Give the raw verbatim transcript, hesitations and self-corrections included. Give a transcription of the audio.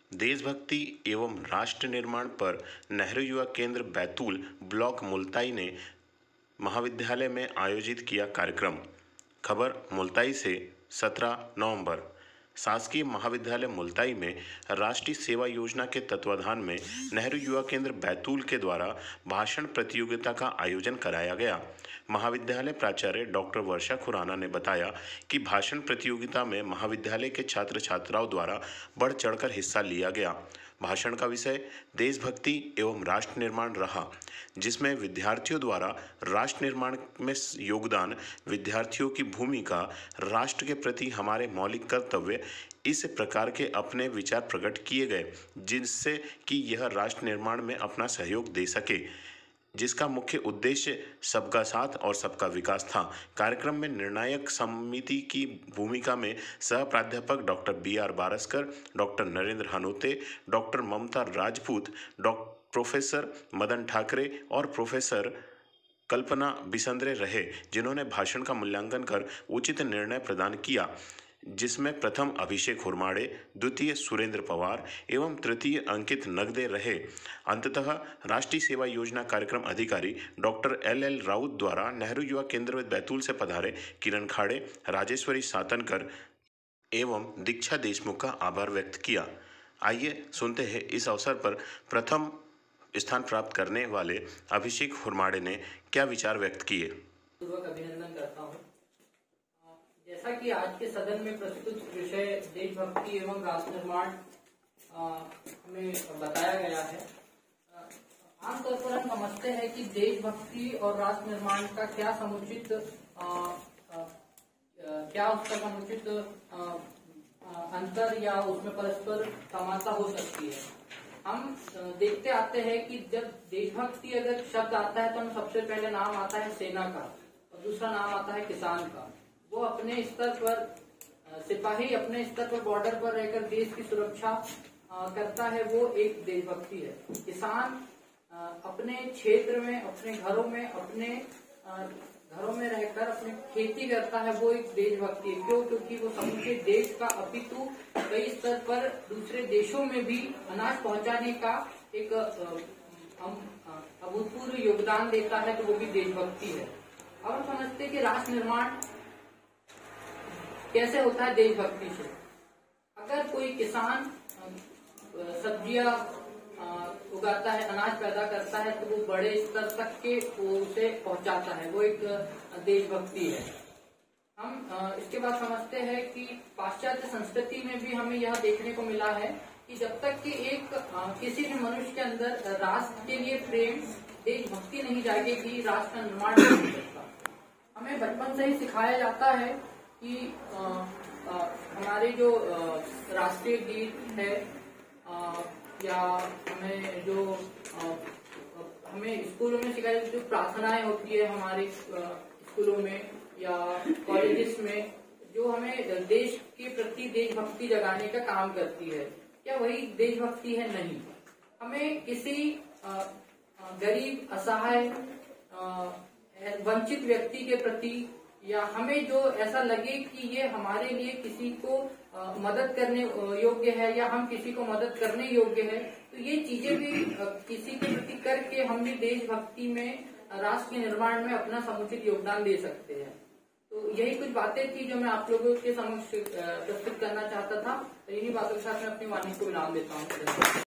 देशभक्ति एवं राष्ट्र निर्माण पर नेहरू युवा केंद्र बैतूल ब्लॉक मुल्ताई ने महाविद्यालय में आयोजित किया कार्यक्रम। खबर मुल्ताई से सत्रह नवंबर। शासकीय महाविद्यालय मुल्ताई में राष्ट्रीय सेवा योजना के तत्वाधान में नेहरू युवा केंद्र बैतूल के द्वारा भाषण प्रतियोगिता का आयोजन कराया गया। महाविद्यालय प्राचार्य डॉक्टर वर्षा खुराना ने बताया कि भाषण प्रतियोगिता में महाविद्यालय के छात्र छात्राओं द्वारा बढ़ चढ़कर हिस्सा लिया गया। भाषण का विषय देशभक्ति एवं राष्ट्र निर्माण रहा, जिसमें विद्यार्थियों द्वारा राष्ट्र निर्माण में योगदान, विद्यार्थियों की भूमिका, राष्ट्र के प्रति हमारे मौलिक कर्तव्य, इस प्रकार के अपने विचार प्रकट किए गए, जिससे कि यह राष्ट्र निर्माण में अपना सहयोग दे सके, जिसका मुख्य उद्देश्य सबका साथ और सबका विकास था। कार्यक्रम में निर्णायक समिति की भूमिका में सह प्राध्यापक doctor B R Baraskar, doctor Narendra Hanote, doctor Mamta Rajput, doctor professor Madan Thackeray और प्रोफेसर कल्पना बिसंद्रे रहे, जिन्होंने भाषण का मूल्यांकन कर उचित निर्णय प्रदान किया, जिसमें प्रथम अभिषेक हुरमाड़े, द्वितीय सुरेंद्र पवार एवं तृतीय अंकित नगदे रहे। अंततः राष्ट्रीय सेवा योजना कार्यक्रम अधिकारी डॉक्टर एल एल राउत द्वारा नेहरू युवा केंद्र बैतूल से पधारे किरण खाड़े, राजेश्वरी सातनकर एवं दीक्षा देशमुख का आभार व्यक्त किया। आइए सुनते हैं इस अवसर पर प्रथम स्थान प्राप्त करने वाले अभिषेक हुरमाड़े ने क्या विचार व्यक्त किए। अभिनंदन करता हूँ। जैसा कि आज के सदन में प्रस्तुत विषय देशभक्ति एवं राष्ट्र निर्माण हमें बताया गया है, आमतौर पर हम समझते हैं कि देशभक्ति और राष्ट्र निर्माण का क्या समुचित आ, आ, क्या उसका समुचित आ, आ, अंतर या उसमें परस्पर समानता हो सकती है। हम देखते आते हैं कि जब देशभक्ति अगर शब्द आता है तो हम सबसे पहले नाम आता है सेना का और दूसरा नाम आता है किसान का। वो अपने स्तर पर सिपाही अपने स्तर पर बॉर्डर पर रहकर देश की सुरक्षा करता है, वो एक देशभक्ति है। किसान अपने क्षेत्र में, अपने घरों में, अपने घरों में रहकर अपने खेती करता है, वो एक देशभक्ति है। क्यों? क्योंकि वो समूचे देश का अपितु कई स्तर पर दूसरे देशों में भी अनाज पहुंचाने का एक अभूतपूर्व योगदान देता है, तो वो भी देशभक्ति है। अब हम समझते हैं कि राष्ट्र निर्माण कैसे होता है देशभक्ति से। अगर कोई किसान सब्जियां उगाता है, अनाज पैदा करता है, तो वो बड़े स्तर तक के वो उसे पहुंचाता है, वो एक देशभक्ति है। हम इसके बाद समझते हैं कि पाश्चात्य संस्कृति में भी हमें यह देखने को मिला है कि जब तक कि एक किसी भी मनुष्य के अंदर राष्ट्र के लिए प्रेम, देशभक्ति नहीं जागेगी, राष्ट्र निर्माण नहीं हो सकता। हमें बचपन से ही सिखाया जाता है कि आ, आ, हमारे जो राष्ट्रीय गीत है आ, या हमें जो आ, हमें स्कूलों में सिखाई जाती जो प्रार्थनाएं होती है हमारे स्कूलों में या कॉलेजेस में, जो हमें देश के प्रति देशभक्ति जगाने का काम करती है, क्या वही देशभक्ति है? नहीं। हमें किसी आ, गरीब, असहाय, वंचित व्यक्ति के प्रति या हमें जो ऐसा लगे कि ये हमारे लिए किसी को आ, मदद करने योग्य है या हम किसी को मदद करने योग्य है, तो ये चीजें भी आ, किसी के प्रति करके हम भी देशभक्ति में, राष्ट्र के निर्माण में अपना समुचित योगदान दे सकते हैं। तो यही कुछ बातें थी जो मैं आप लोगों के समक्ष प्रस्तुत करना चाहता था। तो इन्हीं बातों के साथ मैं अपनी वाणी को विराम देता हूँ।